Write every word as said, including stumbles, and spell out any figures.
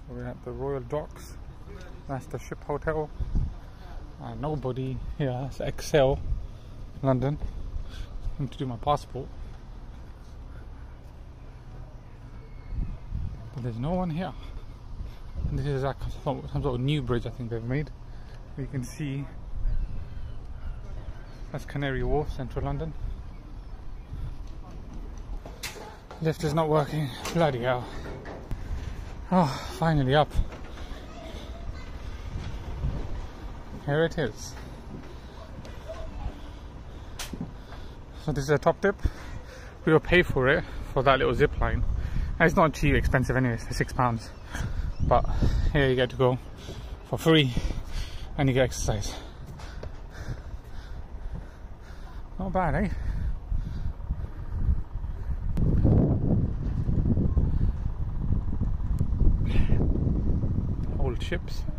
We're at the Royal Docks. That's the ship hotel. Uh, nobody here. That's Excel, London. I need to do my passport. But there's no one here. And this is like some, some sort of new bridge I think they've made. You can see that's Canary Wharf, central London. Lift is not working. Bloody hell. Oh, finally up. Here it is. So this is a top tip. We will pay for it, for that little zip line. And it's not cheap, expensive anyway, it's six pounds. But here you get to go for free and you get exercise. Not bad, eh? Old ships.